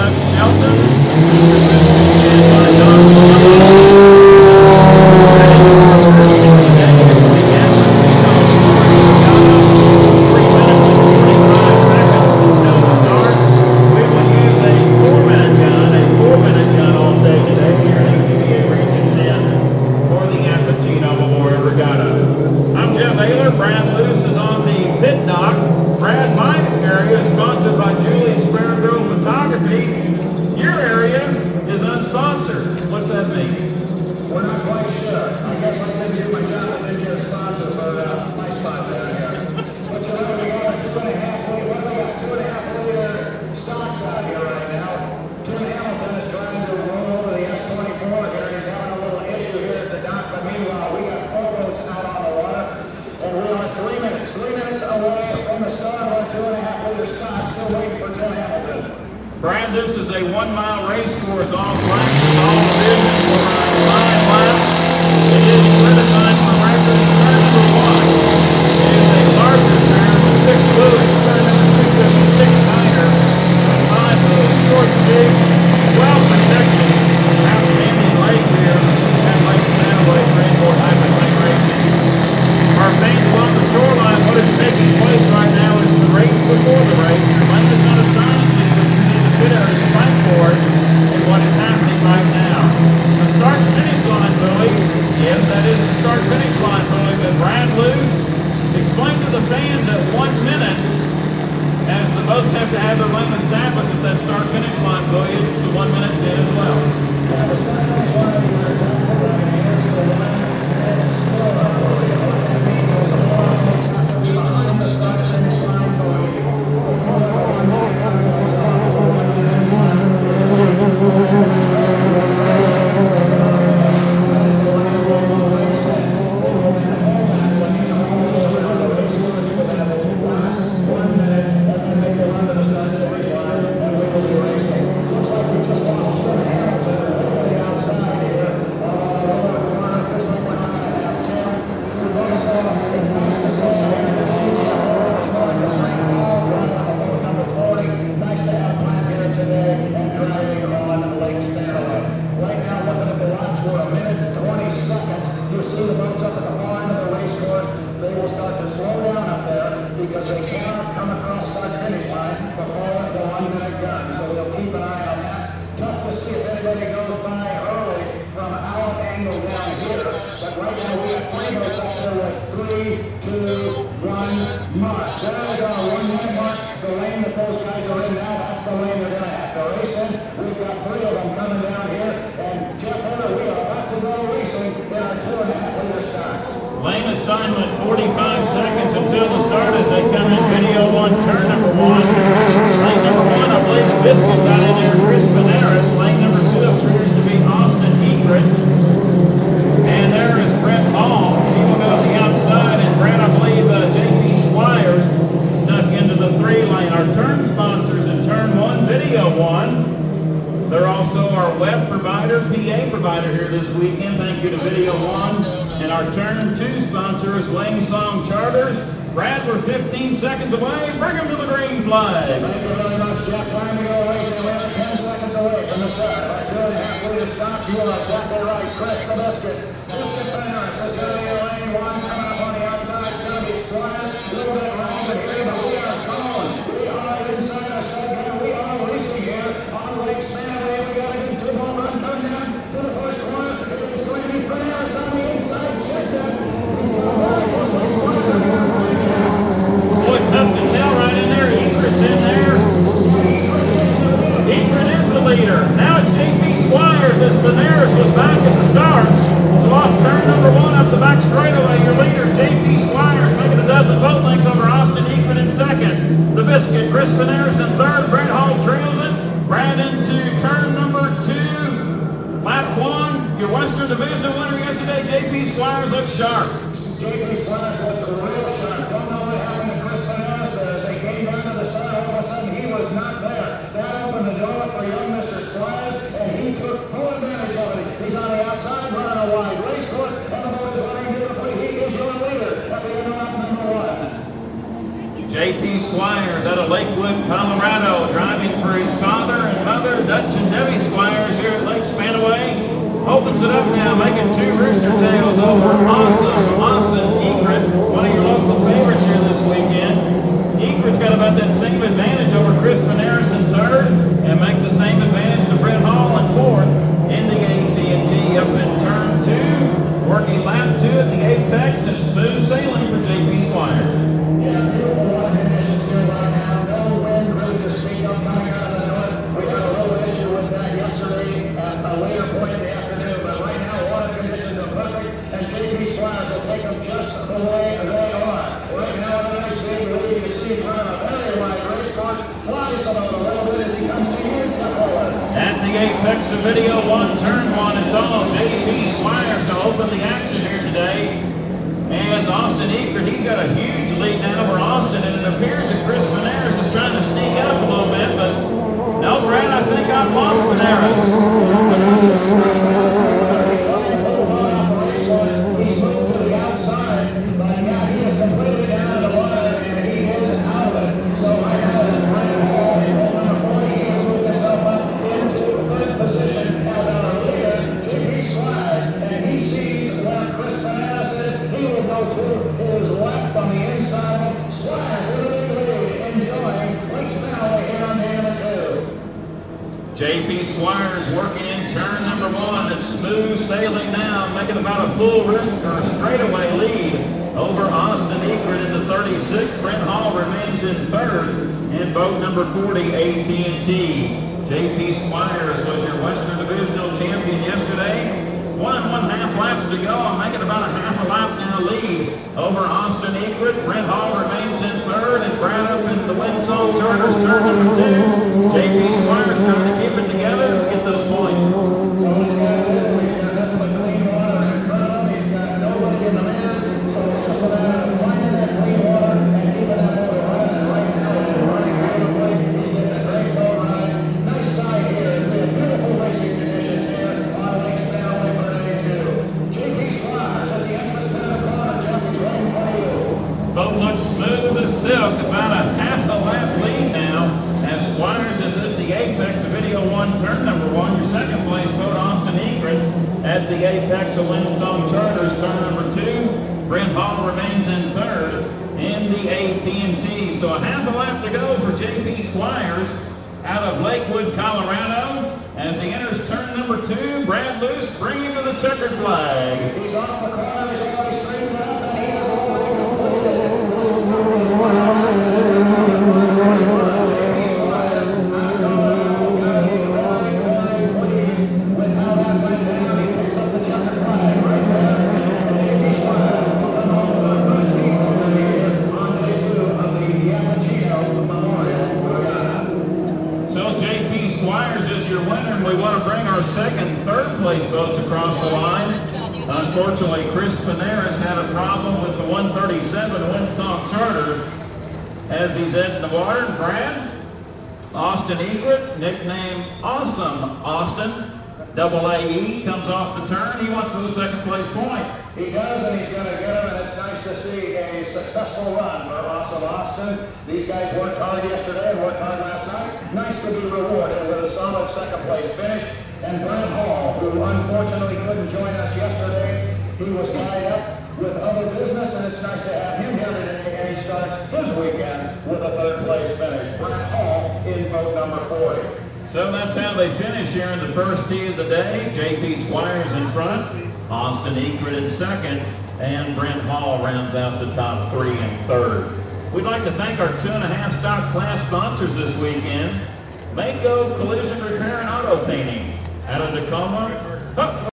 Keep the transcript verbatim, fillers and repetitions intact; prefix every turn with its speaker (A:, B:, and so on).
A: This is a one-mile race course off lane from all divisions for five laps. It is criticized for record in turn number one. It is a larger turn with six buoys, turn number two fifty-six niner, with five buoys, short jig, well protected, outstanding lake here at Lake Spanaway, Greenport Highway Lake Racing. Our fans along the shoreline, what is taking place right now is the race before the race. Your lane is not assigned to you, but you need to fit out and fight for it in what is happening right now. The start-finish line buoy, yes, that is the start-finish line buoy, but Brad Luce explained to the fans at one minute, as the boats have to have their lane established at that start-finish line buoy, it's the one minute did as well. Yeah, the start-finish line buoy is on the right here to the one minute slow line buoy. What that means is all our boats have to be behind the start-finish line buoy before the one minute goes off the one minute line. Assignment forty-five seconds until the start as they come in video one, turn number one. Lane number one, I believe the Biscuit got in there, Chris Veneris. Lane number two appears to be Austin Egret. And there is Brett Hall. He will go to the outside, and Brett, I believe, uh, J P Squires snuck into the three lane. Our turn sponsors in turn one, video one. They're also our web provider, P A provider here this weekend. Thank you to Video One. And our turn two sponsor is Wayne Song Charters. Brad, we're fifteen seconds away. Bring them to the green flag.
B: Thank you very much, Jeff. Time to go racing. We're ten seconds away from the start. Our two and a half liter stop. You are exactly right. Chris the Biscuit. Biscuit Fenris is going to be lane one. Coming up on the outside. It's going to be Squires. A little bit longer here, but we are going. We are inside our start here. We are racing here on Lake Spanaway. We got a good two-ball run coming down to the first corner. It is going to be Fenris on the inside. Check that. He's going very closely.
A: Boy, tough to tell right in there. Egret's in there. Egret is the leader. Now it's J P Squires as Veneris was back at the start. So off turn number one up the back straightaway, your leader, J P Squires, making a dozen boat lengths over Austin Egret in second. The Biscuit, Chris Veneris in third. Brett Hall trails it. Brad into turn number two. Lap one, your Western Divisional winner yesterday, J P Squires looks sharp.
B: J P Squires was the real sharp. Don't know what happened to Chris Veneris, but as they came down to the start, all of a sudden he was not there. That opened the door for young Mister Squires, and he took full advantage of it. He's on the outside running a wide race course, and the boat is running beautifully. He is your leader at the end of lap number one.
A: J P Squires out of Lakewood, Colorado, driving for his father and mother, Dutch and Debbie Squires here at Lake Spanaway. Opens it up now, making two rooster tails over Awesome Austin Egret, one of your local favorites here this weekend. Egret's got about that same advantage over Crispin Harris in third, and make the same advantage to Brett Hall in fourth in the A T and T up in turn two. Working lap two at the apex and smooth sailing for J P Squires.
B: Yeah, beautiful water conditions here right now. No wind, really just seeing up coming out of the north. We had a little issue with that yesterday at a later point in the afternoon, but right now water conditions are perfect, and J P Squires will take them just the way they are. Right now, a nice big lead. You see running a very wide race course, flies them out a little bit as he comes to you, Jeff Owen.
A: At the apex of video one, turn one, it's all J P Squires to open the action here today. As Austin Egret, he's got a huge lead now over Austin, and it appears that Chris Venaris is trying to sneak up a little bit, but no, Brad, I think I've lost Venaris.
B: He's moved to the outside, but yeah, he is completely down in the water, and he is out of it. So right now, it's Brett Hall in hole number forty. He has moved himself up into third position as our leader, J P Squires, and he sees where Chris Venaris is. He will go to his left on the inside. Squires with a big lead, enjoying Lake Spanaway here on day number two.
A: J P Squires working in turn number one. It's smooth sailing now, making about a full or straightaway lead over Austin Egret in the thirty-six. Brent Hall remains in third in boat number forty, A T and T. J P Squires was your Western Divisional champion yesterday. One and one half laps to go. I'm making about a half a lap now lead over Austin Egret. Brent Hall remains in third, and Brad up in the Windsong Charters turn number two. J P Squires trying to keep it together and get those points.
B: So he's got he's got nothing but clean water in front of him. He's got nobody in the man. So it's just a matter of finding that clean water and keeping that motor running. And right now, it's running beautifully. He's getting a great boat ride. Nice side here. We have beautiful racing conditions here on Lake Spanaway for day two. J P Squires at the entrance to the corner. Jeff is right in front of you.
A: Boat looks smooth as silk, about a half a lap lead now, as Squires is at the apex of video one, turn number one. Your second place boat, Austin Egret, at the apex of Windsong Charters, turn number two. Brent Hall remains in third in the A T and T. So a half a lap to go for J P Squires out of Lakewood, Colorado. As he enters turn number two, Brad Luce, bring him to the checkered flag.
B: He's off the corner. He's already straightened up, and he has already completed this one. With how that went down, he picks up the checkered flag right there. And J P Squires will come home with our first team over here on day two of the Yapachino Memorial Regatta.
A: So J P Squires is your winner, and we want to bring our second, third place boats across the line. Unfortunately, Chris Venaris had a problem with the one thirty-seven Windsong Charter as he's heading the water. Brad, Austin Egret, nicknamed Awesome Austin, double A E, comes off the turn. He wants the second place point.
B: He does, and he's going to get him, and it's nice to see a successful run for Awesome Austin. These guys worked hard yesterday and worked hard last night. Nice to be rewarded with a solid second place finish. And Brent Hall, who unfortunately couldn't join us yesterday, he was tied up with other business, and it's nice to have him here today, and he starts his weekend with a third place finish. Brent Hall in boat number forty.
A: So that's how they finish here in the first tee of the day. J P Squires in front, Austin Egret in second, and Brent Hall rounds out the top three and third. We'd like to thank our two and a half stock class sponsors this weekend. Mako Collision Repair and Auto Painting out of Tacoma. Oh.